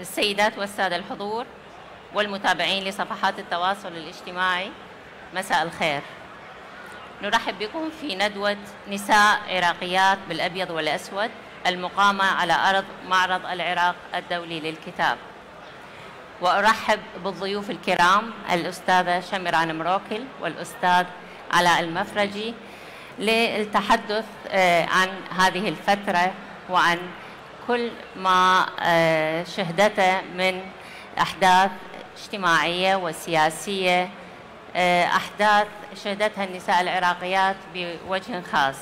السيدات والسادة الحضور والمتابعين لصفحات التواصل الاجتماعي، مساء الخير. نرحب بكم في ندوة نساء عراقيات بالأبيض والأسود المقامة على أرض معرض العراق الدولي للكتاب. وأرحب بالضيوف الكرام الأستاذة شمران مروكل والأستاذ علاء المفرجي للتحدث عن هذه الفترة وعن كل ما شهدته من أحداث اجتماعية وسياسية، أحداث شهدتها النساء العراقيات بوجه خاص،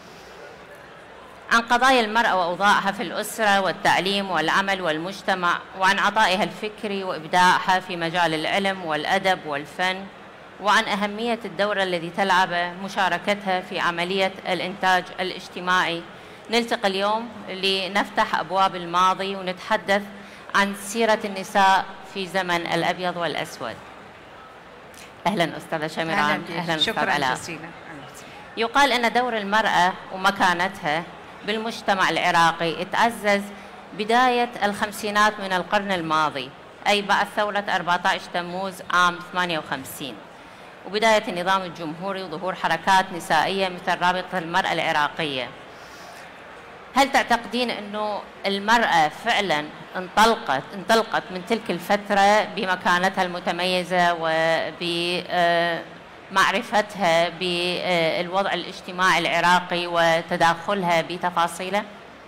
عن قضايا المرأة وأوضاعها في الأسرة والتعليم والعمل والمجتمع، وعن عطائها الفكري وإبداعها في مجال العلم والأدب والفن، وعن أهمية الدور الذي تلعبه مشاركتها في عملية الإنتاج الاجتماعي. نلتقي اليوم لنفتح أبواب الماضي ونتحدث عن سيرة النساء في زمن الأبيض والأسود. أهلا أستاذة شمران. أهلا أستاذ علاء. جزيلا. يقال أن دور المرأة ومكانتها بالمجتمع العراقي اتعزز بداية الخمسينات من القرن الماضي، أي بعد ثورة 14 تموز عام 58 وبداية النظام الجمهوري وظهور حركات نسائية مثل رابطة المرأة العراقية. هل تعتقدين أنه المرأة فعلا انطلقت من تلك الفترة بمكانتها المتميزة وبمعرفتها بالوضع الاجتماعي العراقي وتداخلها بتفاصيله؟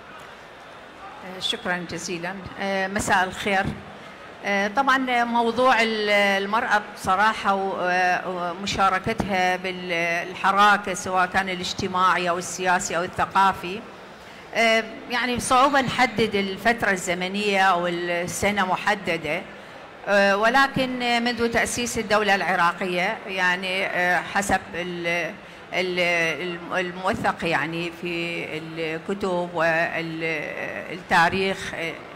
شكرا جزيلا. مساء الخير. طبعا موضوع المرأة بصراحة ومشاركتها بالحراك سواء كان الاجتماعي أو السياسي أو الثقافي، يعني صعوبة نحدد الفترة الزمنية أو السنة محددة، ولكن منذ تأسيس الدولة العراقية يعني حسب الموثق يعني في الكتب والتاريخ،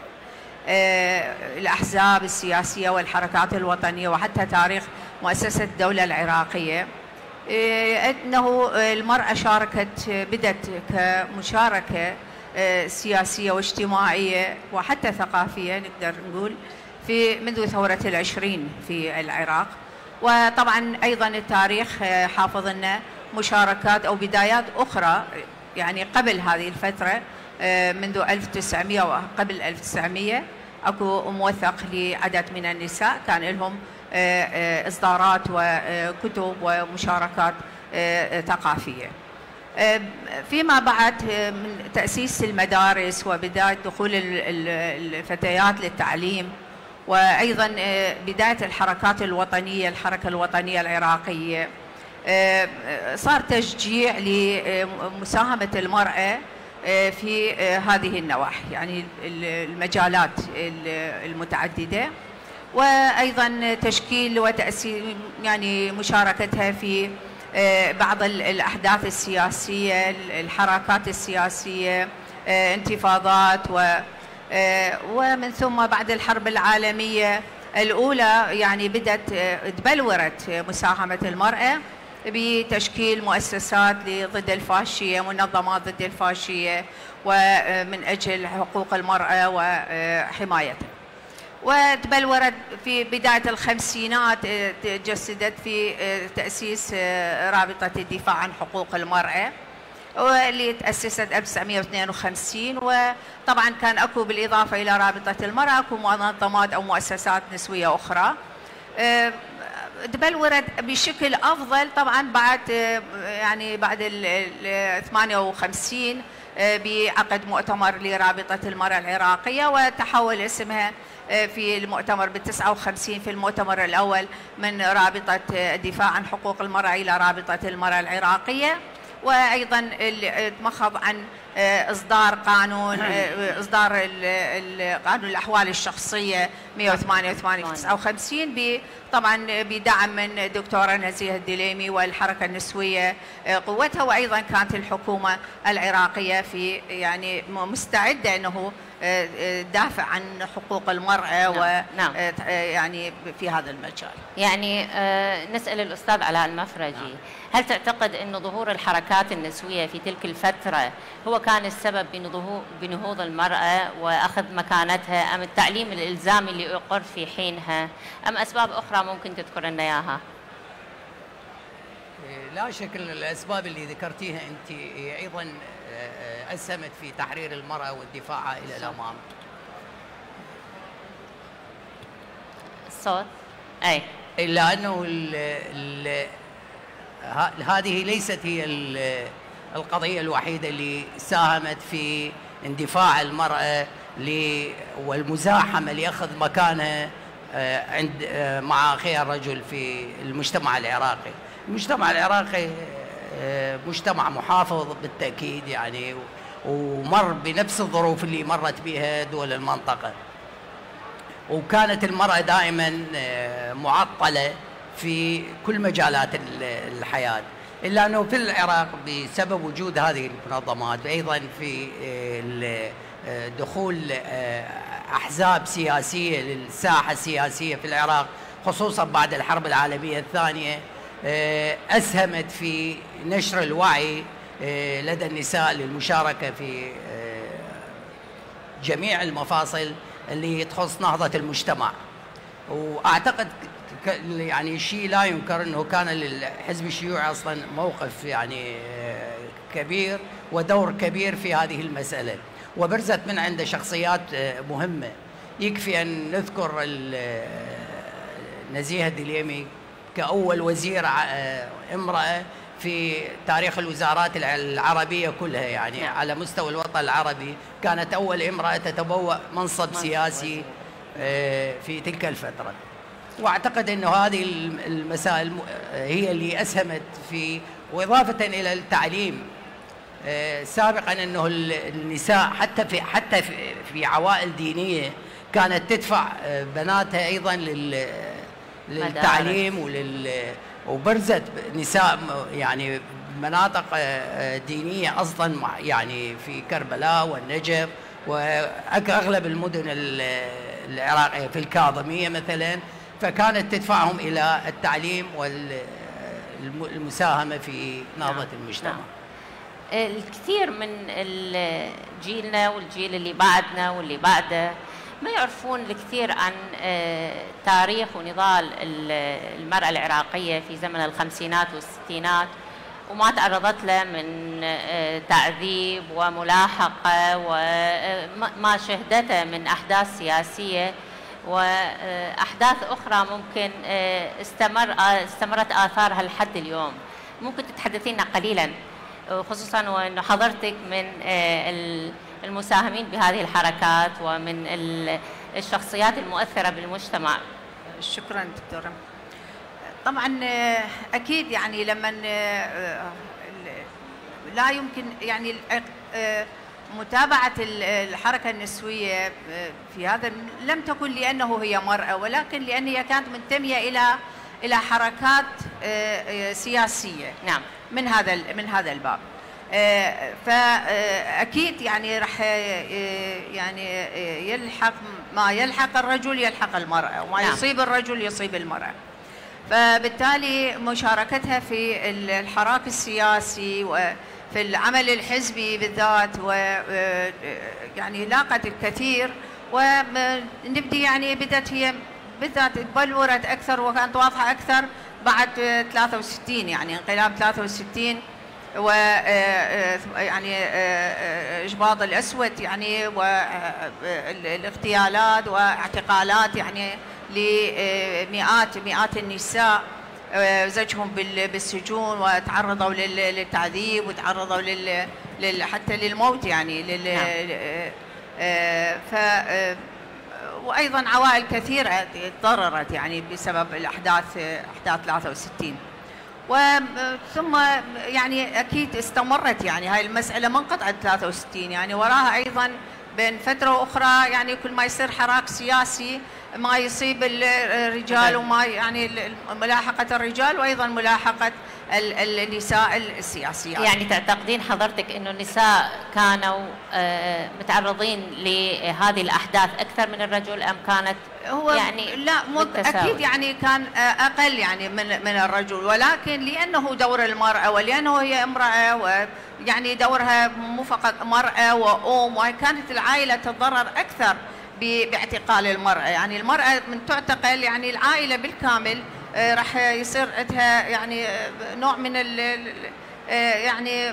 الأحزاب السياسية والحركات الوطنية وحتى تاريخ مؤسسة الدولة العراقية، أنه المرأة بدأت كمشاركة سياسية واجتماعية وحتى ثقافية نقدر نقول منذ ثورة العشرين في العراق. وطبعا أيضا التاريخ حافظ لنا مشاركات أو بدايات أخرى يعني قبل هذه الفترة، منذ 1900 وقبل 1900 أكو موثق لعدد من النساء كان لهم إصدارات وكتب ومشاركات ثقافية. فيما بعد من تأسيس المدارس وبداية دخول الفتيات للتعليم، وأيضا بداية الحركات الوطنية، الحركة الوطنية العراقية، صار تشجيع لمساهمة المرأة في هذه النواحي يعني المجالات المتعددة، وأيضا تشكيل وتأسيس يعني مشاركتها في بعض الأحداث السياسية، الحركات السياسية، انتفاضات، ومن ثم بعد الحرب العالمية الأولى يعني بدأت تبلورت مساهمة المرأة بتشكيل مؤسسات ضد الفاشية، منظمات ضد الفاشية ومن أجل حقوق المرأة وحمايتها. وتبلورت في بداية الخمسينات، تجسدت في تأسيس رابطة الدفاع عن حقوق المرأة واللي تأسست 1952. وطبعا كان أكو بالإضافة إلى رابطة المرأة أكو منظمات أو مؤسسات نسوية أخرى تبلورت بشكل أفضل طبعا بعد يعني بعد 58 بعقد مؤتمر لرابطة المرأة العراقية، وتحول اسمها في المؤتمر ب59 في المؤتمر الأول من رابطة الدفاع عن حقوق المرأة إلى رابطة المرأة العراقية. وأيضا تمخض عن إصدار قانون قانون الأحوال الشخصية 188/59 طبعا بدعم من الدكتورة نزيهة الدليمي والحركة النسوية قوتها. وأيضا كانت الحكومة العراقية في يعني مستعدة أنه دافع عن حقوق المرأة ويعني في هذا المجال. يعني نسأل الأستاذ علاء المفرجي، هل تعتقد أن ظهور الحركات النسوية في تلك الفترة هو كان السبب بنهوض المرأة وأخذ مكانتها، أم التعليم الإلزامي اللي أقر في حينها، أم أسباب أخرى ممكن تذكر لنا إياها؟ لا شك أن الأسباب اللي ذكرتيها أنت أيضا أسهمت في تحرير المرأة والدفاع إلى الأمام. الصوت؟ أي. إلا أنه هذه ليست هي القضية الوحيدة اللي ساهمت في اندفاع المرأة والمزاحمة لأخذ مكانها مع أخيها الرجل في المجتمع العراقي. المجتمع العراقي مجتمع محافظ بالتأكيد يعني، ومر بنفس الظروف اللي مرت بها دول المنطقة، وكانت المرأة دائما معطلة في كل مجالات الحياة، إلا أنه في العراق بسبب وجود هذه المنظمات، وأيضا في دخول أحزاب سياسية للساحة السياسية في العراق خصوصا بعد الحرب العالمية الثانية، أسهمت في نشر الوعي لدى النساء للمشاركة في جميع المفاصل اللي تخص نهضة المجتمع. وأعتقد يعني شيء لا ينكر أنه كان للحزب الشيوعي أصلا موقف يعني كبير ودور كبير في هذه المسألة، وبرزت من عنده شخصيات مهمة. يكفي أن نذكر نزيهة الدليمي كأول وزير امرأة في تاريخ الوزارات العربية كلها، يعني على مستوى الوطن العربي كانت أول امرأة تتبوأ منصب سياسي في تلك الفترة. واعتقد أنه هذه المسائل هي اللي أسهمت في، وإضافة إلى التعليم سابقا أنه النساء حتى في عوائل دينية كانت تدفع بناتها أيضا للتعليم وبرزت نساء يعني مناطق دينية أصلا يعني في كربلاء والنجف وأغلب المدن العراقية في الكاظمية مثلا، فكانت تدفعهم إلى التعليم والمساهمة في نهضة المجتمع. الكثير من جيلنا والجيل اللي بعدنا واللي بعده ما يعرفون الكثير عن تاريخ ونضال المرأة العراقية في زمن الخمسينات والستينات، وما تعرضت له من تعذيب وملاحقة وما شهدته من أحداث سياسية وأحداث أخرى ممكن استمرت آثارها لحد اليوم. ممكن تتحدثين قليلا خصوصا وأنه حضرتك من المساهمين بهذه الحركات ومن الشخصيات المؤثرة بالمجتمع. شكرا دكتورة. طبعا أكيد يعني لما لا يمكن يعني متابعة الحركة النسوية في هذا لم تكن لأنه هي مرأة، ولكن لأن هي كانت منتمية إلى حركات سياسية. نعم. من هذا الباب. فأكيد يعني راح يعني يلحق ما يلحق الرجل يلحق المرأة، وما يصيب الرجل يصيب المرأة. فبالتالي مشاركتها في الحراك السياسي وفي العمل الحزبي بالذات ويعني لاقت الكثير، ونبدي يعني بدأت هي بالذات تبلورت أكثر وكانت واضحة أكثر بعد 63 يعني انقلاب 63 ويعني إجباط الأسود يعني والاغتيالات واعتقالات يعني لمئات النساء زجهم بالسجون وتعرضوا للتعذيب وتعرضوا حتى للموت يعني وأيضا عوائل كثيرة تضررت يعني بسبب أحداث 63. وثم يعني أكيد استمرت يعني هاي المسألة ما انقطعت 63 يعني وراها أيضا بين فترة وأخرى يعني كل ما يصير حراك سياسي ما يصيب الرجال وما يعني ملاحقة الرجال وأيضا ملاحقة النساء السياسيات. يعني تعتقدين حضرتك انه النساء كانوا متعرضين لهذه الاحداث اكثر من الرجل ام كانت هو يعني لا اكيد يعني كان اقل يعني من الرجل، ولكن لانه دور المراه ولانه هي امراه ويعني دورها مو فقط مراه وام، وكانت العائله تتضرر اكثر باعتقال المراه. يعني المراه من تعتقل يعني العائله بالكامل راح يصير عندها يعني نوع من يعني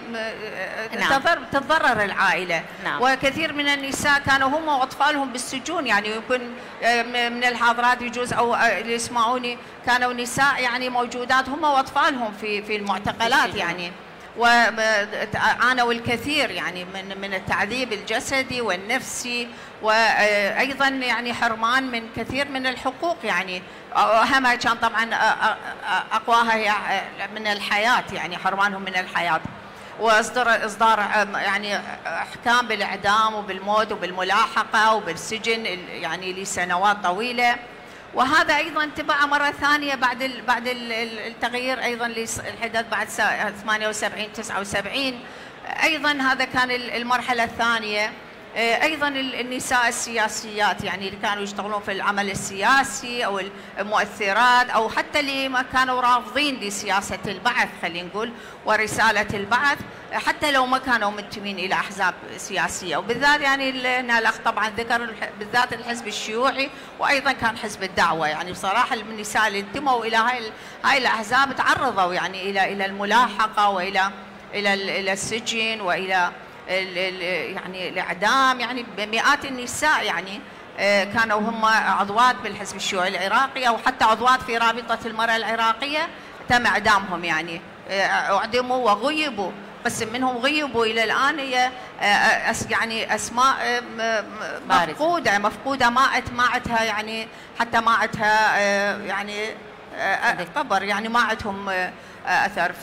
تتضرر العائله. نعم. وكثير من النساء كانوا هم واطفالهم بالسجون، يعني يمكن من الحاضرات يجوز او اللي يسمعوني كانوا نساء يعني موجودات هم واطفالهم في المعتقلات يعني، وعانوا الكثير يعني من التعذيب الجسدي والنفسي، وايضا يعني حرمان من كثير من الحقوق. يعني اهمها كان طبعا اقواها هي من الحياه، يعني حرمانهم من الحياه، واصدار يعني احكام بالاعدام وبالموت وبالملاحقه وبالسجن يعني لسنوات طويله. وهذا ايضا تبع مره ثانيه بعد التغيير ايضا الحدث بعد 78 79 ايضا هذا كان المرحله الثانيه. ايضا النساء السياسيات يعني اللي كانوا يشتغلون في العمل السياسي او المؤثرات، او حتى اللي ما كانوا رافضين لسياسه البعث خلينا نقول ورساله البعث، حتى لو ما كانوا منتمين الى احزاب سياسيه. وبالذات يعني الاخ طبعا ذكر بالذات الحزب الشيوعي، وايضا كان حزب الدعوه. يعني بصراحه النساء اللي انتموا الى هاي الاحزاب تعرضوا يعني الى الملاحقه الى السجن والى يعني الاعدام. يعني بمئات النساء يعني كانوا هم عضوات بالحزب الشيوعي العراقي او حتى عضوات في رابطه المراه العراقيه تم اعدامهم، يعني اعدموا وغيبوا، بس منهم غيبوا الى الان هي يعني اسماء مفقوده ما عندها يعني حتى ما عندها يعني قبر، يعني ما عندهم اثر،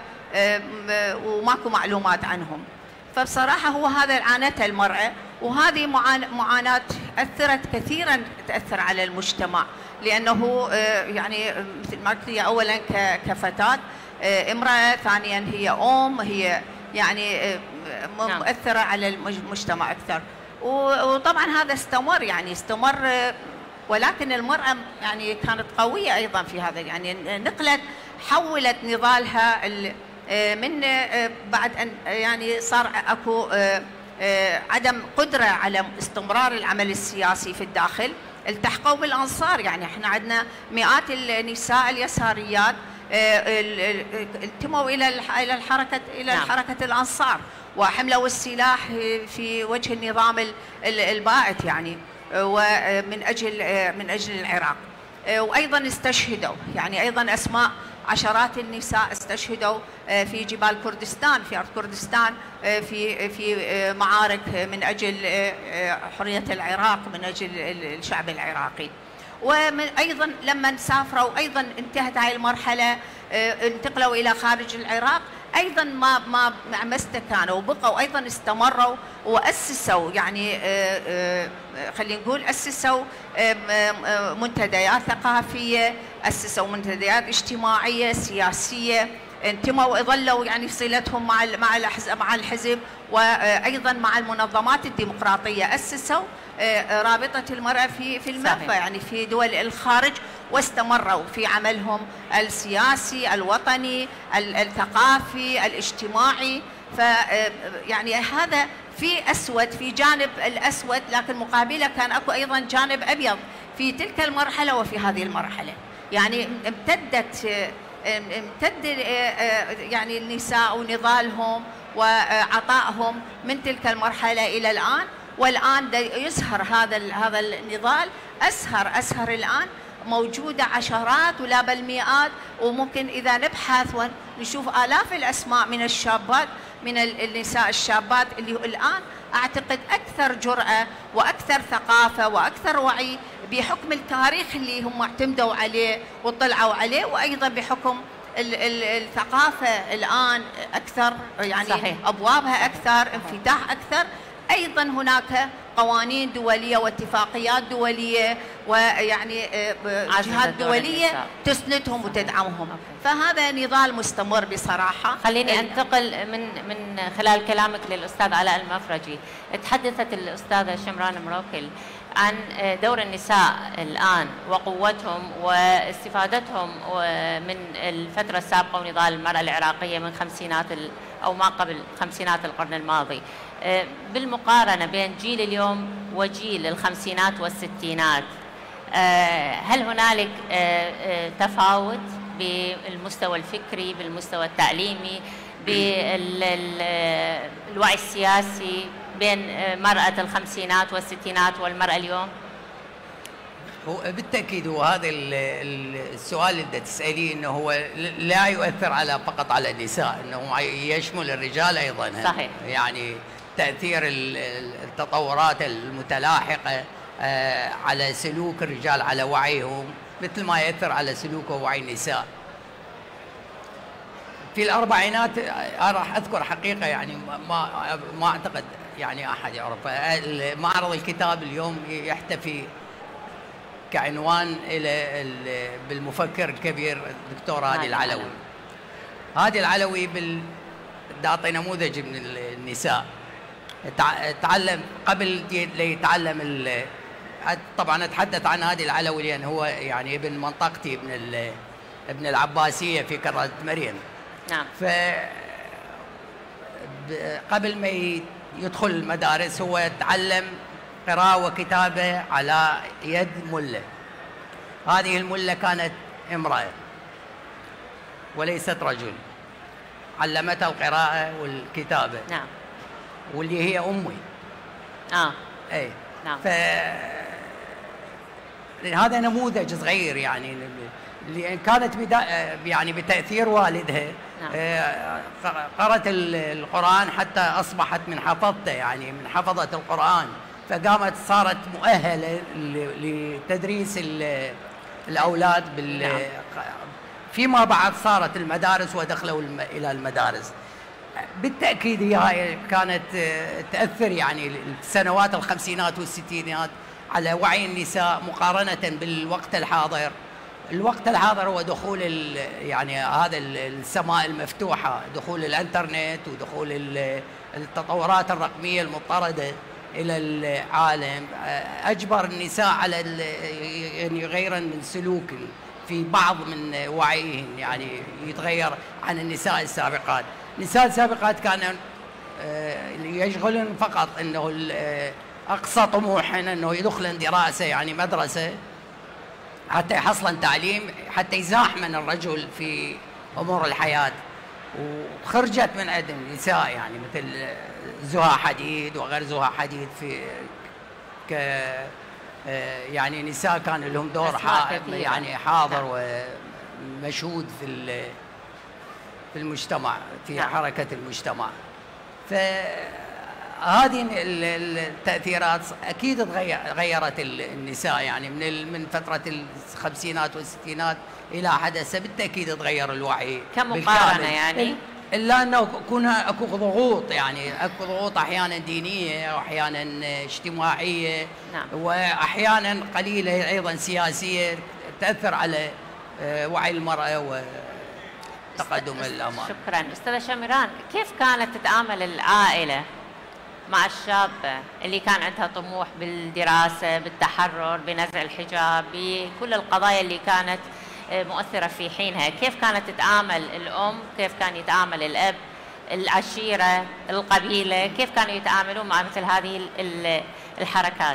وماكو معلومات عنهم. فبصراحة هو هذا عانته المرأة، وهذه معاناة أثرت كثيرا تأثر على المجتمع، لأنه يعني مثل ما قلت أولا كفتاة امرأة، ثانيا هي هي يعني مؤثرة على المجتمع أكثر. وطبعا هذا استمر ولكن المرأة يعني كانت قوية أيضا في هذا، يعني حولت نضالها من بعد أن يعني صار أكو عدم قدرة على استمرار العمل السياسي في الداخل، التحقوا بالأنصار. يعني احنا عندنا مئات النساء اليساريات انتموا إلى حركة الأنصار، وحملوا السلاح في وجه النظام البائد يعني ومن أجل العراق. وأيضا استشهدوا، يعني أيضا أسماء عشرات النساء استشهدوا في جبال كردستان، في أرض كردستان، في معارك من أجل حرية العراق، من أجل الشعب العراقي. وأيضا لما سافروا أيضا انتهت هاي المرحلة، انتقلوا إلى خارج العراق، أيضا ما استكانوا وبقوا، أيضا استمروا وأسسوا يعني خلينا نقول أسسوا منتديات ثقافية، أسسوا منتديات اجتماعية سياسية، انتموا ظلوا يعني صلتهم مع الحزب وأيضا مع المنظمات الديمقراطية. أسسوا رابطة المرأة في المنفى يعني في دول الخارج، واستمروا في عملهم السياسي الوطني الثقافي الاجتماعي. يعني هذا في جانب الأسود، لكن مقابله كان أكو أيضا جانب أبيض في تلك المرحلة وفي هذه المرحلة. يعني امتد يعني النساء ونضالهم وعطائهم من تلك المرحلة إلى الآن، والآن يسهر هذا النضال أسهر الآن، موجودة عشرات ولا بل مئات، وممكن إذا نبحث ونشوف آلاف الأسماء من الشابات، من النساء الشابات اللي الآن أعتقد أكثر جرأة وأكثر ثقافة وأكثر وعي بحكم التاريخ اللي هم اعتمدوا عليه وطلعوا عليه، وأيضا بحكم الثقافة الآن أكثر، يعني صحيح. أبوابها أكثر، انفتاح أكثر. أيضا هناك قوانين دولية واتفاقيات دولية ويعني جهات دولية تسندهم وتدعمهم. فهذا نضال مستمر بصراحة. خليني أنتقل من خلال كلامك للأستاذ علاء المفرجي. تحدثت الأستاذة شمران مروكل عن دور النساء الآن وقوتهم واستفادتهم من الفترة السابقة ونضال المرأة العراقية من خمسينات أو ما قبل خمسينات القرن الماضي، بالمقارنة بين جيل اليوم وجيل الخمسينات والستينات، هل هنالك تفاوت بالمستوى الفكري، بالمستوى التعليمي، بالوعي السياسي بين مرأة الخمسينات والستينات والمرأة اليوم؟ هو بالتأكيد هو هذا السؤال اللي تسأليه انه هو لا يؤثر على فقط على النساء، انه يشمل الرجال ايضا. صحيح. يعني تأثير التطورات المتلاحقة على سلوك الرجال، على وعيهم، مثل ما يأثر على سلوك ووعي النساء. في الأربعينات راح أذكر حقيقة يعني ما أعتقد يعني أحد يعرف. معرض الكتاب اليوم يحتفي كعنوان إلى بالمفكر الكبير الدكتور هادي العلوي. هادي العلوي أعطي نموذج من النساء. تعلم قبل ليتعلم طبعا أتحدث عن هادي العلوي لأن هو يعني ابن منطقتي، ابن العباسية في كرة مريم. نعم. قبل ما يدخل المدارس هو تعلم قراءة وكتابة على يد ملة. هذه الملة كانت امرأة وليست رجل، علمتها القراءة والكتابة. نعم. واللي هي أمي. أي. نعم. هذا نموذج صغير يعني اللي كانت يعني بتأثير والدها. نعم. قرأت القرآن حتى أصبحت من حفظته، يعني من حفظة القرآن، فقامت صارت مؤهلة لتدريس الأولاد نعم. فيما بعد صارت المدارس ودخلوا إلى المدارس. بالتأكيد هي كانت تأثر يعني السنوات الخمسينات والستينات على وعي النساء مقارنة بالوقت الحاضر. الوقت الحاضر هو دخول يعني هذا السماء المفتوحة، دخول الانترنت ودخول التطورات الرقمية المضطردة إلى العالم، أجبر النساء على يعني غيرا من سلوك في بعض من وعيهن، يعني يتغير عن النساء السابقات. النساء السابقات كانوا يشغلن فقط أنه أقصى طموحهن أنه يدخلن دراسة، يعني مدرسة، حتى يحصلن تعليم، حتى يزاحمن الرجل في أمور الحياة. وخرجت من عند النساء يعني مثل زها حديد وغير زها حديد في يعني نساء كان لهم دور يعني حاضر ومشهود في المجتمع، في حركة المجتمع. فهذه التأثيرات أكيد غيرت النساء، يعني من فترة الخمسينات والستينات إلى حدث بالتأكيد تغير الوعي كمقارنة يعني. إلا أنه أكو ضغوط، يعني أكو ضغوط أحيانا دينية وأحيانا اجتماعية. نعم. وأحيانا قليلة أيضا سياسية تأثر على وعي المرأة وتقدم الأمام. شكرا. أستاذة شمران، كيف كانت تتعامل العائلة مع الشابة اللي كان عندها طموح بالدراسة، بالتحرر، بنزع الحجاب، بكل القضايا اللي كانت مؤثرة في حينها؟ كيف كانت تتعامل الأم؟ كيف كان يتعامل الأب؟ العشيرة، القبيلة، كيف كانوا يتعاملون مع مثل هذه الحركات؟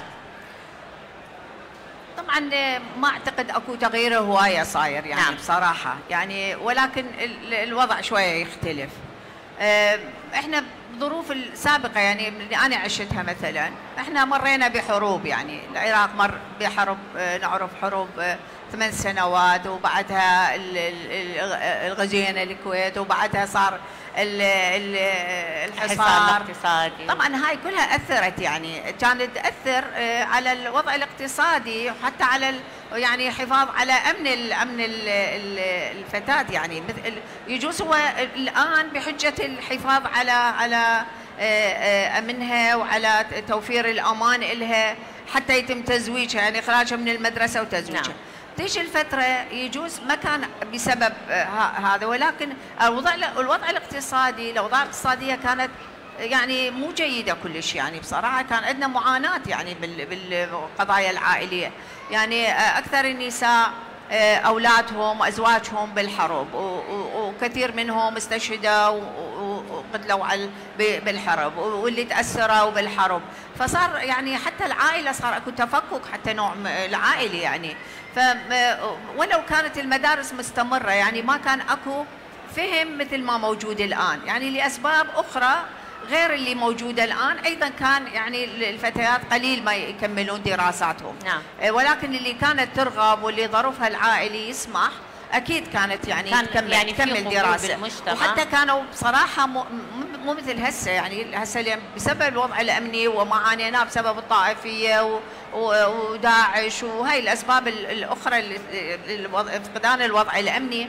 طبعا ما اعتقد اكو تغيير هوايه صاير يعني. نعم. بصراحه يعني، ولكن الوضع شويه يختلف. احنا الظروف السابقه يعني اللي انا عشتها مثلا، احنا مرينا بحروب، يعني العراق مر بحرب، نعرف حروب 8 سنوات، وبعدها الغزينا الكويت، وبعدها صار الحصار الاقتصادي. طبعا هاي كلها اثرت، يعني كانت تاثر على الوضع الاقتصادي، وحتى على يعني حفاظ على امن الفتاه. يعني يجوز هو الان بحجه الحفاظ على منها وعلى توفير الأمان لها حتى يتم تزويجها، يعني إخراجها من المدرسة وتزويجها. نعم. تيجي الفترة يجوز ما كان بسبب هذا، ولكن الوضع الاقتصادي، الأوضاع الاقتصادية كانت يعني مو جيدة كلش، يعني بصراحة كان عندنا معاناة يعني بالقضايا العائلية، يعني أكثر النساء أولادهم وأزواجهم بالحرب، وكثير منهم استشهدوا وقتلوا بالحرب، واللي تأثروا بالحرب، فصار يعني حتى العائلة صار أكو تفكك حتى نوع العائلي يعني. ولو كانت المدارس مستمرة يعني ما كان أكو فهم مثل ما موجود الآن، يعني لأسباب أخرى غير اللي موجودة الآن. أيضا كان يعني الفتيات قليل ما يكملون دراساتهم. نعم. ولكن اللي كانت ترغب واللي ظروفها العائلي يسمح أكيد كانت يعني تكمل دراسة، وحتى كانوا بصراحة مو مثل هسه، يعني هسه بسبب الوضع الأمني وما عانيناه بسبب الطائفية وداعش وهي الأسباب الأخرى، فقدان الوضع الأمني،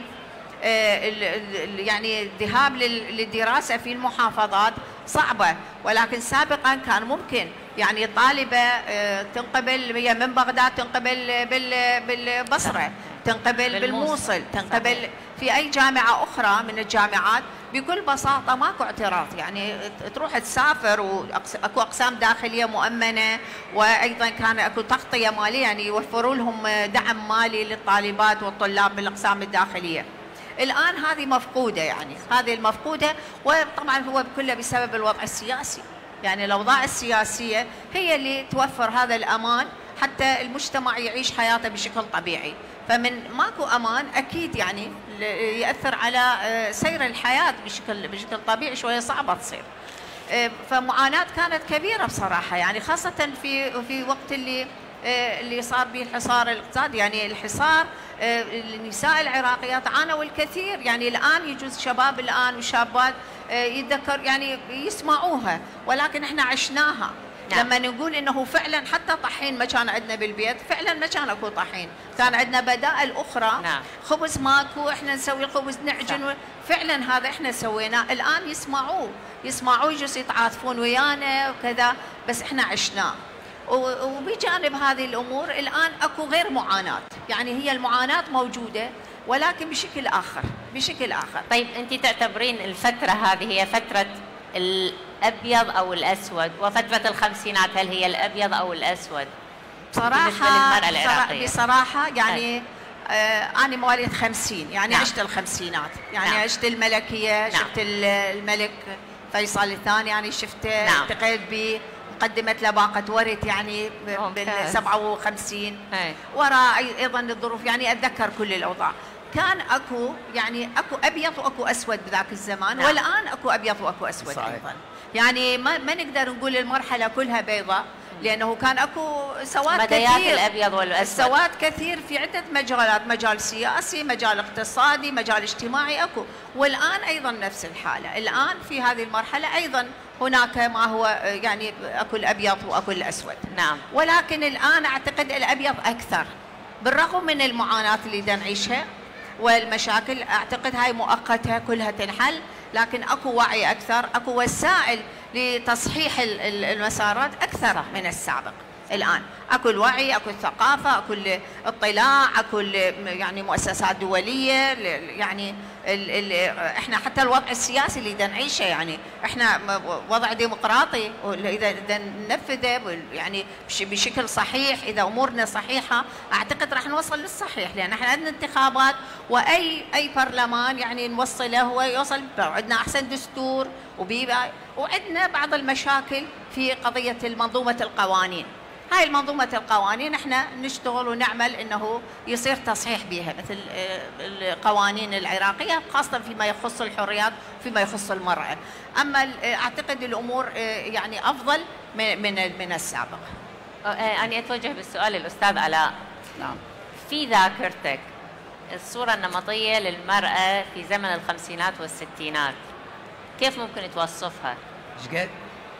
يعني الذهاب للدراسة في المحافظات صعبة. ولكن سابقا كان ممكن يعني الطالبة تنقبل هي من بغداد، تنقبل بالبصرة، تنقبل بالموصل، تنقبل في أي جامعة أخرى من الجامعات بكل بساطة، ماكو اعتراض، يعني تروح تسافر، وأكو أقسام داخلية مؤمنة، وأيضا كان أكو تغطية مالية، يعني يوفروا لهم دعم مالي للطالبات والطلاب بالأقسام الداخلية. الآن هذه مفقودة، يعني هذه المفقودة، وطبعا هو كله بسبب الوضع السياسي، يعني الأوضاع السياسية هي اللي توفر هذا الأمان حتى المجتمع يعيش حياته بشكل طبيعي. فمن ماكو أمان أكيد يعني يأثر على سير الحياة بشكل طبيعي، شوية صعبة تصير. فمعاناة كانت كبيرة بصراحة، يعني خاصة في وقت اللي صار به الحصار الاقتصادي، يعني الحصار النساء العراقيات عانوا الكثير، يعني الآن يجوز شباب الآن وشابات يتذكر يعني يسمعوها، ولكن احنا عشناها. نعم. لما نقول انه فعلا حتى طحين ما كان عندنا بالبيت، فعلا ما كان اكو طحين، كان عندنا بدائل اخرى. نعم. خبز ماكو، احنا نسوي خبز نعجن، فعلا هذا احنا سويناه. الان يسمعوه يجوز يتعاطفون ويانا وكذا، بس احنا عشناه. وبجانب هذه الامور الان اكو غير معاناه، يعني هي المعاناه موجوده ولكن بشكل اخر. طيب انت تعتبرين الفتره هذه هي فتره الابيض او الاسود، وفتره الخمسينات هل هي الابيض او الاسود؟ بالنسبه للمراه العراقيه بصراحه يعني انا مواليد 50، يعني نعم. عشت الخمسينات، يعني نعم. عشت الملكيه، نعم. شفت الملك فيصل الثاني، يعني شفته، نعم. التقيت به، قدمت له باقة ورث يعني بال 57. وراء ايضا الظروف، يعني اتذكر كل الاوضاع. كان اكو يعني اكو ابيض واكو اسود بذاك الزمان. نعم. والان اكو ابيض واكو اسود. صحيح. ايضا يعني ما نقدر نقول المرحله كلها بيضاء، لانه كان اكو سواد كثير، الابيض والاسود، سواد كثير في عده مجالات، مجال سياسي، مجال اقتصادي، مجال اجتماعي اكو. والان ايضا نفس الحاله، الان في هذه المرحله ايضا هناك ما هو يعني اكو الابيض واكو الاسود. نعم. ولكن الان اعتقد الابيض اكثر، بالرغم من المعاناه اللي نعيشها والمشاكل، اعتقد هاي مؤقته كلها تنحل، لكن اكو وعي اكثر، اكو وسائل لتصحيح المسارات اكثر من السابق. الان اكو الوعي، اكو الثقافه، اكو الاطلاع، اكو يعني مؤسسات دوليه، يعني احنا حتى الوضع السياسي اللي نعيشه، يعني احنا وضع ديمقراطي، واذا ننفذه يعني بشكل صحيح، اذا امورنا صحيحه اعتقد راح نوصل للصحيح، لان احنا عندنا انتخابات، واي برلمان يعني نوصله هو يوصل، عندنا احسن دستور، وعندنا بعض المشاكل في قضيه منظومه القوانين. هاي المنظومة القوانين احنا نشتغل ونعمل انه يصير تصحيح بها، مثل القوانين العراقية، خاصة فيما يخص الحريات، فيما يخص المرأة. اما اعتقد الامور يعني افضل من السابق. أنا أتوجه بالسؤال للأستاذ علاء. نعم. في ذاكرتك الصورة النمطية للمرأة في زمن الخمسينات والستينات كيف ممكن توصفها؟ ايش قد؟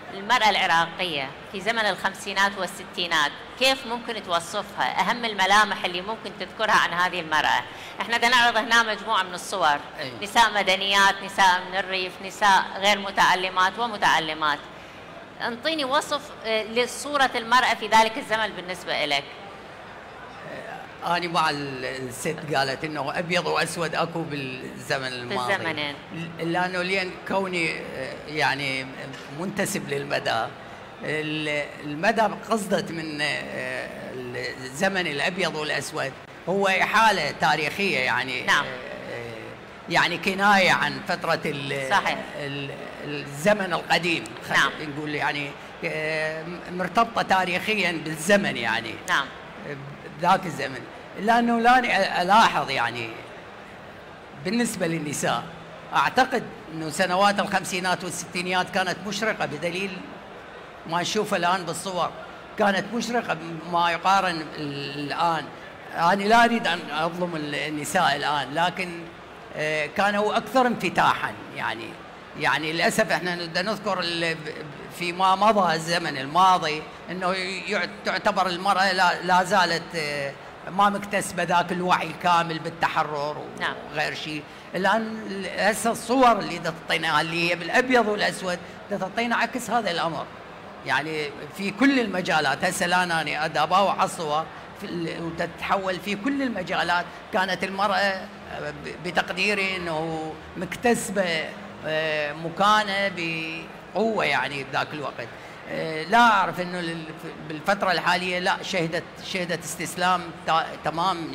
المرأة العراقية في زمن الخمسينات والستينات كيف ممكن توصفها؟ أهم الملامح اللي ممكن تذكرها عن هذه المرأة. احنا بدنا نعرض هنا مجموعة من الصور، نساء مدنيات، نساء من الريف، نساء غير متعلمات ومتعلمات. انطيني وصف لصورة المرأة في ذلك الزمن بالنسبة لك. أنا مع الست قالت إنه أبيض وأسود أكو بالزمن الماضي، بالزمنين، لأنه لين كوني يعني منتسب للمدى، المدى قصدت من الزمن الأبيض والأسود هو إحالة تاريخية، يعني نعم. يعني كناية عن فترة صحيح. الزمن القديم، نعم. نقول يعني مرتبطة تاريخيا بالزمن، يعني نعم ذاك الزمن. لأنه لا ألاحظ يعني بالنسبة للنساء، أعتقد أنه سنوات الخمسينات والستينيات كانت مشرقة، بدليل ما نشوفه الآن بالصور، كانت مشرقة ما يقارن الآن. أنا لا أريد أن أظلم النساء الآن، لكن كانوا أكثر انفتاحا، يعني للأسف احنا نذكر فيما مضى الزمن الماضي أنه تعتبر المرأة لا زالت ما مكتسبة ذاك الوعي الكامل بالتحرر وغير شيء. الآن هسه الصور اللي تعطينا اللي هي بالأبيض والأسود تعطينا عكس هذا الأمر، يعني في كل المجالات. هسه الآن أنا أداباوع على الصور وتتحول في كل المجالات. كانت المرأة بتقديري أنه مكتسبة مكانة بقوة يعني بذاك الوقت. لا أعرف أنه بالفترة الحالية لا، شهدت استسلام تمام،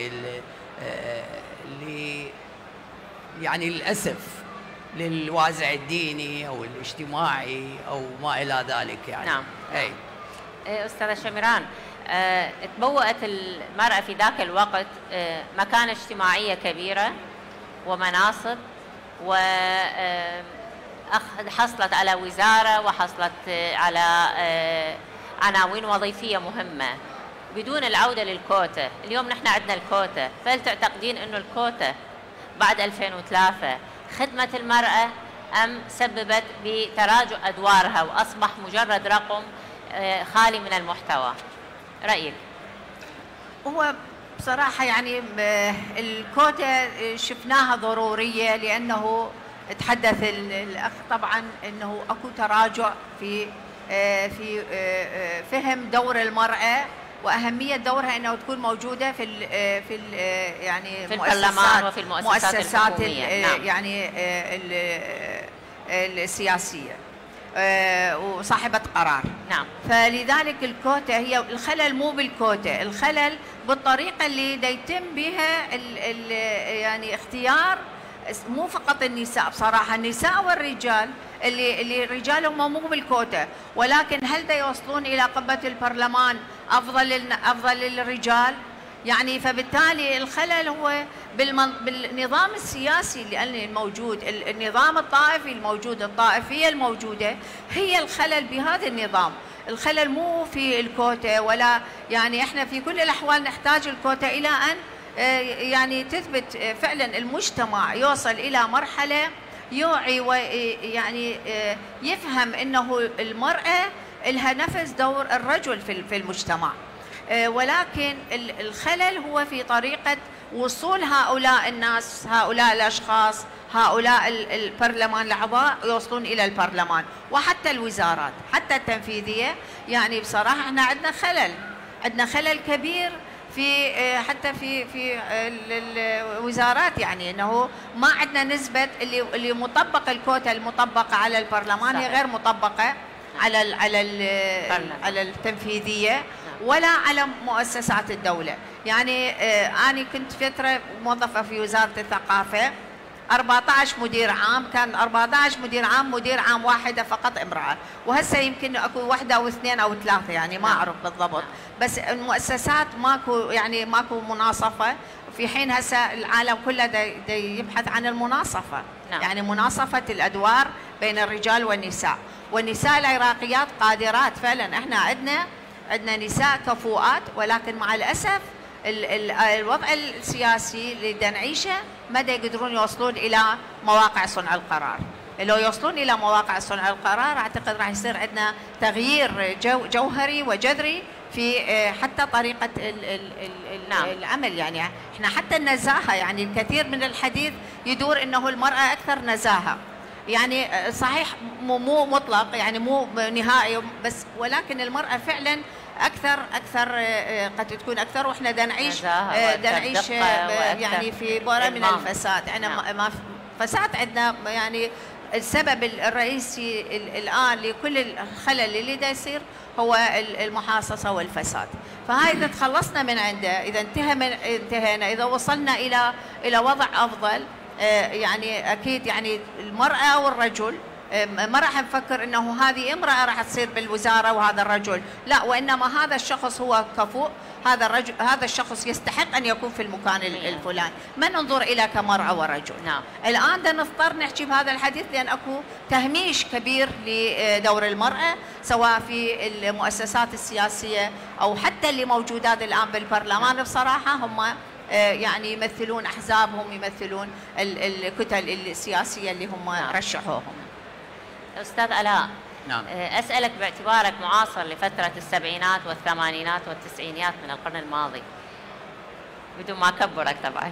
يعني للأسف للوازع الديني أو الاجتماعي أو ما إلى ذلك يعني. نعم. أستاذة شميران، تبوأت المرأة في ذاك الوقت مكانة اجتماعية كبيرة ومناصب، وحصلت على وزارة وحصلت على عناوين وظيفية مهمة بدون العودة للكوتا. اليوم نحن عندنا الكوتا، فهل تعتقدين أنه الكوتا بعد 2003 خدمت المرأة أم سببت بتراجع أدوارها وأصبح مجرد رقم خالي من المحتوى؟ رأيك؟ هو بصراحة يعني الكوتا شفناها ضرورية، لأنه تحدث الأخ طبعا أنه أكو تراجع في فهم دور المرأة وأهمية دورها أنه تكون موجودة في يعني في البرلمان وفي المؤسسات الحكومية. نعم. يعني السياسية وصاحبة قرار. نعم. فلذلك الكوتا هي الخلل، مو بالكوتا، الخلل بالطريقة اللي يتم بها يعني اختيار مو فقط النساء. بصراحة النساء والرجال اللي الرجال هم مو بالكوتا، ولكن هل يوصلون إلى قبة البرلمان أفضل للرجال؟ يعني فبالتالي الخلل هو بالنظام السياسي اللي الموجود، النظام الطائفي الموجود، الطائفية الموجودة هي الخلل بهذا النظام. الخلل مو في الكوتا، ولا يعني احنا في كل الأحوال نحتاج الكوتا إلى أن يعني تثبت فعلا المجتمع يوصل إلى مرحلة يوعي ويعني يفهم أنه المرأة لها نفس دور الرجل في المجتمع. ولكن الخلل هو في طريقة وصول هؤلاء الناس، هؤلاء الأشخاص، هؤلاء البرلمان، الأعضاء يوصلون إلى البرلمان وحتى الوزارات حتى التنفيذية. يعني بصراحة احنا عندنا خلل كبير في حتى في الوزارات، يعني انه ما عندنا نسبة اللي مطبق الكوتا المطبقة على البرلمان هي غير مطبقة على التنفيذية ولا على مؤسسات الدولة. يعني أنا كنت فترة موظفة في وزارة الثقافة، 14 مدير عام، كان 14 مدير عام، مدير عام واحدة فقط امرأة، وهسه يمكن اكو واحدة او اثنين او ثلاثة، يعني ما اعرف بالضبط. بس المؤسسات ماكو مناصفة، في حين هسه العالم كله يبحث عن المناصفة. يعني مناصفة الادوار بين الرجال والنساء، والنساء العراقيات قادرات فعلا. احنا عندنا نساء كفؤات، ولكن مع الاسف الوضع السياسي اللي نعيشه ما يقدرون يوصلون الى مواقع صنع القرار. لو يوصلون إلى مواقع صنع القرار أعتقد راح يصير عندنا تغيير جوهري وجذري في حتى طريقة العمل. يعني احنا حتى النزاهة، يعني الكثير من الحديث يدور انه المرأة اكثر نزاهة، يعني صحيح مو مطلق، يعني مو نهائي، بس ولكن المرأة فعلا اكثر قد تكون اكثر، واحنا دا نعيش يعني في بؤرة من الفساد. احنا ما فساد عندنا، يعني السبب الرئيسي الآن لكل الخلل اللي دا يصير هو المحاصصة والفساد. فهاي إذا تخلصنا من عنده، إذا انتهينا، إذا وصلنا إلى وضع أفضل، يعني أكيد يعني المرأة والرجل ما راح نفكر انه هذه امرأة راح تصير بالوزارة وهذا الرجل، لا، وانما هذا الشخص هو كفؤ، هذا الشخص يستحق ان يكون في المكان الفلاني، ما ننظر الى كمرأة ورجل. نعم. الان بدنا نضطر نحكي بهذا الحديث لان اكو تهميش كبير لدور المرأة، سواء في المؤسسات السياسية او حتى اللي موجودات الان بالبرلمان. بصراحة هم يعني يمثلون احزابهم، يمثلون الكتل السياسية اللي هم رشحوهم. أستاذ آلاء، نعم. أسألك باعتبارك معاصر لفترة السبعينات والثمانينات والتسعينيات من القرن الماضي، بدون ما أكبرك طبعا،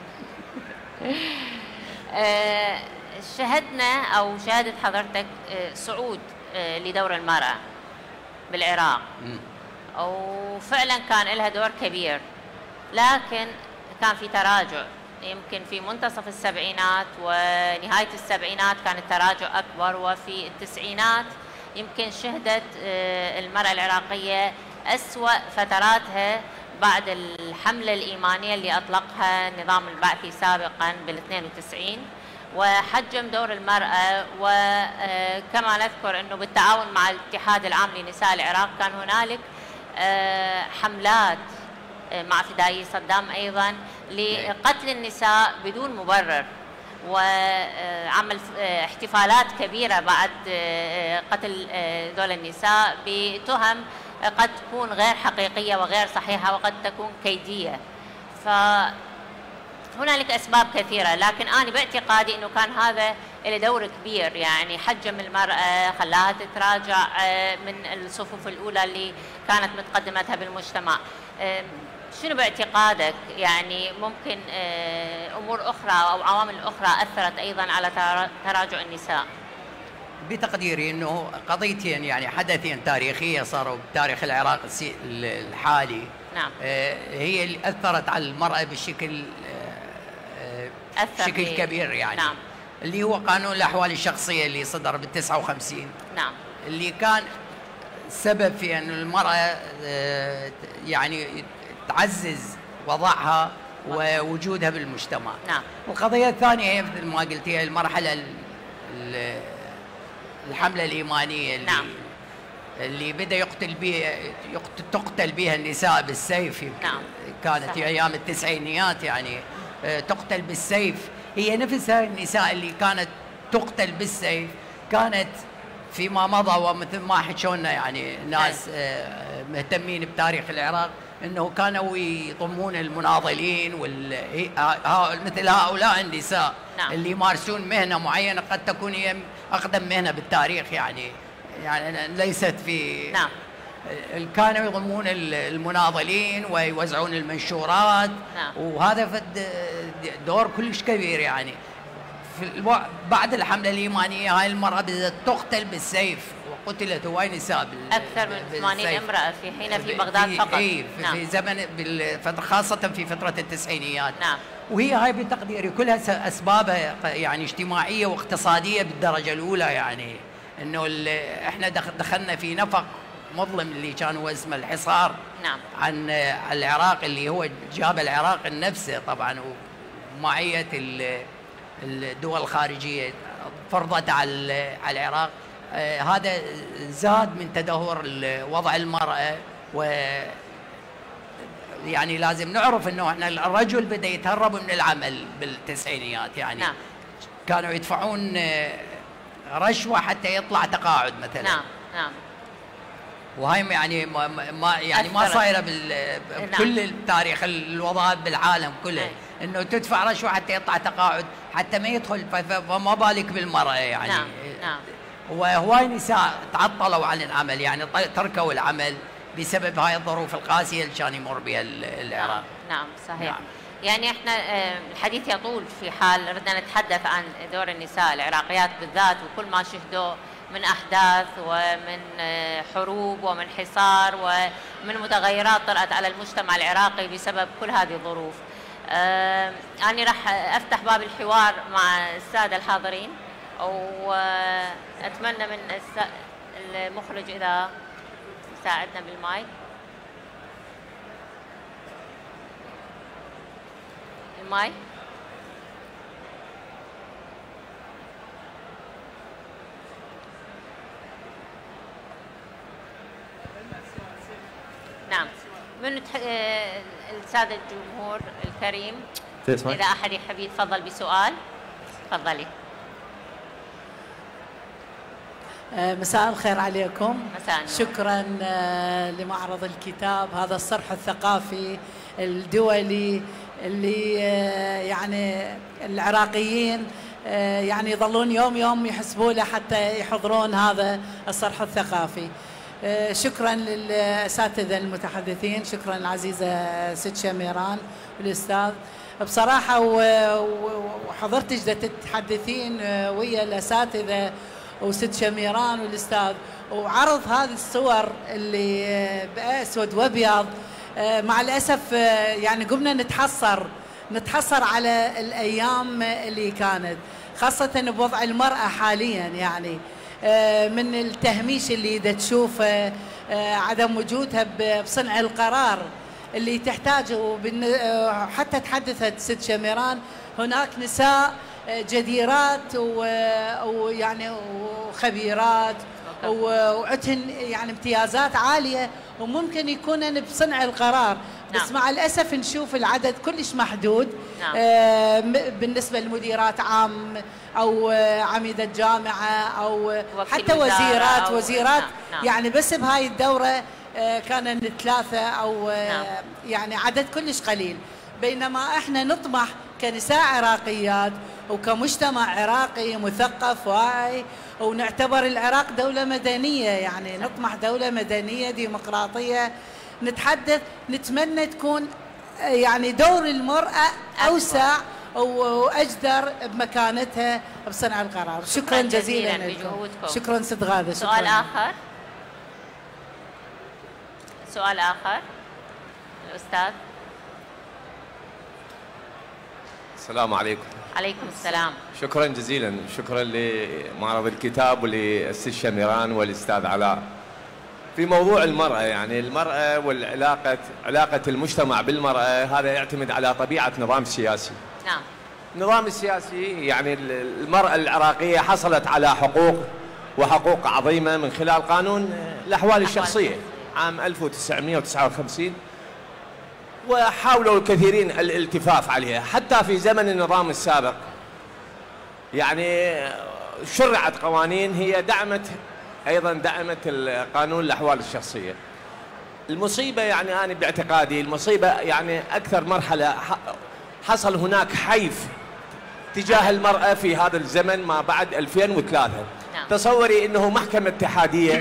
شهدنا أو شهدت حضرتك صعود لدور المرأة بالعراق، وفعلا كان لها دور كبير، لكن كان في تراجع. يمكن في منتصف السبعينات ونهاية السبعينات كان التراجع أكبر، وفي التسعينات يمكن شهدت المرأة العراقية أسوأ فتراتها بعد الحملة الإيمانية اللي أطلقها النظام البعثي سابقا بال92، وحجم دور المرأة. وكما نذكر أنه بالتعاون مع الاتحاد العام لنساء العراق كان هنالك حملات مع فدائي صدام أيضا لقتل النساء بدون مبرر، وعمل احتفالات كبيرة بعد قتل دول النساء بتهم قد تكون غير حقيقية وغير صحيحة وقد تكون كيدية. فهنالك أسباب كثيرة، لكن أنا باعتقادي أنه كان هذا له دور كبير، يعني حجم المرأة، خلاها تتراجع من الصفوف الأولى اللي كانت متقدمتها بالمجتمع. شنو باعتقادك يعني ممكن أمور أخرى أو عوامل أخرى أثرت أيضا على تراجع النساء؟ بتقديري أنه قضيتين، يعني حدثين تاريخية صاروا بتاريخ العراق الحالي. نعم. هي اللي أثرت على المرأة بشكل كبير، يعني نعم. اللي هو قانون الأحوال الشخصية اللي صدر بال59. نعم. اللي كان سبب في أن المرأة يعني تعزز وضعها ووجودها بالمجتمع. نعم. القضية الثانية هي مثل ما قلت، هي المرحلة الحملة الإيمانية اللي بدأ تقتل بها النساء بالسيف. نعم. كانت في أيام التسعينيات، يعني تقتل بالسيف. هي نفسها النساء اللي كانت تقتل بالسيف كانت فيما مضى، ومثل ما حكونا يعني ناس مهتمين بتاريخ العراق، انه كانوا يضمون المناضلين مثل هؤلاء النساء. نعم. اللي يمارسون مهنه معينه قد تكون هي اقدم مهنه بالتاريخ، يعني ليست في. نعم. كانوا يضمون المناضلين ويوزعون المنشورات. نعم. وهذا دور كلش كبير. يعني بعد الحملة الإيمانية هاي المرأة بدأت تقتل بالسيف، وقتلت هواي نساء أكثر من 80 امرأة في حين في بغداد فقط. نعم. في زمن خاصة في فترة التسعينيات. نعم. وهي هاي بتقديري كلها أسبابها يعني اجتماعية واقتصادية بالدرجة الأولى. يعني إنه إحنا دخلنا في نفق مظلم اللي كان هو اسمه الحصار. نعم. عن العراق، اللي هو جاب العراق نفسه طبعا، ومعية الدول الخارجية فرضت على العراق. هذا زاد من تدهور وضع المرأة. و يعني لازم نعرف انه احنا الرجل بدا يتهرب من العمل بالتسعينيات. يعني نعم. كانوا يدفعون رشوة حتى يطلع تقاعد مثلا. نعم. نعم. وهي يعني ما صايره بكل التاريخ الوظائف بالعالم كله. انه تدفع رشوه حتى يطلع تقاعد، حتى ما يدخل، فما بالك بالمراه يعني. نعم. نعم. وهواي نساء تعطلوا عن العمل، يعني تركوا العمل بسبب هاي الظروف القاسية اللي كان يمر بها العراق. نعم صحيح. نعم. يعني احنا الحديث يطول في حال ردنا نتحدث عن دور النساء العراقيات بالذات وكل ما شهدوه من أحداث ومن حروب ومن حصار ومن متغيرات طرأت على المجتمع العراقي بسبب كل هذه الظروف. أنا راح أفتح باب الحوار مع السادة الحاضرين، وأتمنى من المخرج إذا يساعدنا بالمايك. المايك. نعم. من السادة الجمهور الكريم إذا أحد يحب يتفضل بسؤال تفضلي. مساء الخير عليكم. مساء النور. شكرا لمعرض الكتاب، هذا الصرح الثقافي الدولي اللي يعني العراقيين يعني يظلون يوم يوم يحسبوا له حتى يحضرون هذا الصرح الثقافي. شكرا للأساتذة المتحدثين، شكرا العزيزة ست شميران والأستاذ. بصراحة وحضرتك تتحدثين ويا الأساتذة وست شميران والأستاذ وعرض هذه الصور اللي بأسود وأبيض، مع الأسف يعني قمنا نتحسر على الأيام اللي كانت، خاصة بوضع المرأة حاليا، يعني من التهميش اللي تشوفه، عدم وجودها بصنع القرار اللي تحتاجه. حتى تحدثت ست شميران هناك نساء جديرات ويعني وخبيرات وعندهن يعني امتيازات عالية وممكن يكونن بصنع القرار. نعم. بس مع الأسف نشوف العدد كلش محدود. نعم. بالنسبة لمديرات عام أو عميدة جامعة أو حتى وزيرات نعم. يعني بس بهاي الدورة كان 3 أو نعم. يعني عدد كلش قليل، بينما احنا نطمح كنساء عراقيات وكمجتمع عراقي مثقف واعي، ونعتبر العراق دولة مدنية، يعني نطمح دولة مدنية ديمقراطية. نتمنى تكون يعني دور المرأة أوسع وأجدر بمكانتها بصنع القرار. شكرا جزيلا لكم. شكرا ست غادة. سؤال آخر الأستاذ. السلام عليكم. عليكم السلام. شكرا جزيلا، شكرا لمعرض الكتاب وللست شميران والأستاذ علاء. في موضوع المرأة، يعني المرأة علاقة المجتمع بالمرأة، هذا يعتمد على طبيعة نظام سياسي. نعم. النظام السياسي يعني المرأة العراقية حصلت على حقوق عظيمة من خلال قانون الأحوال الشخصية عام 1959، وحاولوا الكثيرين الالتفاف عليها. حتى في زمن النظام السابق يعني شرعت قوانين هي دعمت قانون الأحوال الشخصية. المصيبة يعني أنا باعتقادي المصيبة يعني أكثر مرحلة حصل هناك حيف تجاه المرأة في هذا الزمن ما بعد 2003. نعم. تصوري أنه محكمة اتحادية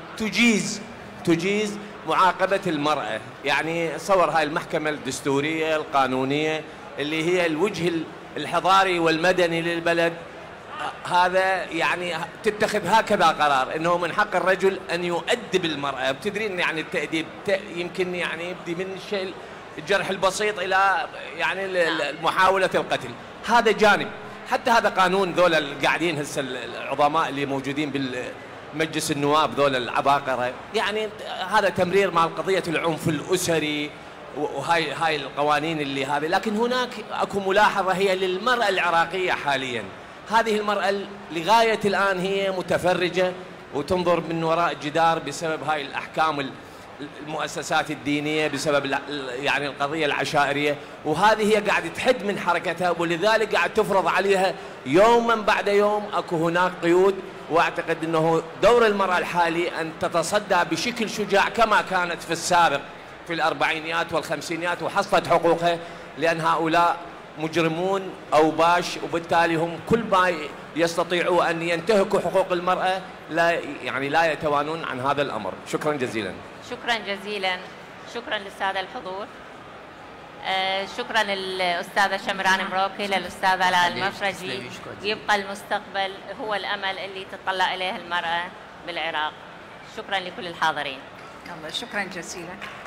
تجيز معاقبة المرأة، يعني صور هاي المحكمة الدستورية القانونية اللي هي الوجه الحضاري والمدني للبلد، هذا يعني تتخذ هكذا قرار انه من حق الرجل ان يؤدب المرأة. بتدرين يعني التأديب يمكن يعني يبدي من الشيء الجرح البسيط الى يعني محاولة القتل، هذا جانب. حتى هذا قانون ذولا القاعدين هسه العظماء اللي موجودين بالمجلس النواب ذولا العباقرة، يعني هذا تمرير مع قضية العنف الأسري وهاي القوانين اللي هذه. لكن هناك اكو ملاحظة هي للمرأة العراقية حاليا. هذه المرأة لغاية الآن هي متفرجة وتنظر من وراء جدار بسبب هاي الأحكام المؤسسات الدينية، بسبب يعني القضية العشائرية، وهذه هي قاعدة تحد من حركتها، ولذلك قاعد تفرض عليها يوما بعد يوم. اكو هناك قيود، واعتقد انه دور المرأة الحالي ان تتصدى بشكل شجاع كما كانت في السابق في الأربعينيات والخمسينيات وحصلت حقوقها، لأن هؤلاء مجرمون أوباش، وبالتالي هم كل ما يستطيعوا أن ينتهكوا حقوق المرأة لا يتوانون عن هذا الأمر. شكرا جزيلا. شكرا جزيلا. شكرا للسادة الحضور. شكرا للأستاذة شمران مروكي، للأستاذ علاء المفرجي. يبقى المستقبل هو الأمل اللي تطلع إليه المرأة بالعراق. شكرا لكل الحاضرين. الله، شكرا جزيلا.